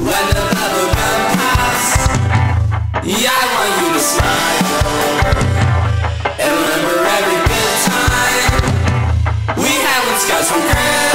when the bubblegum pops. Yeah, I want you to smile and remember every good time we had when skies were gray.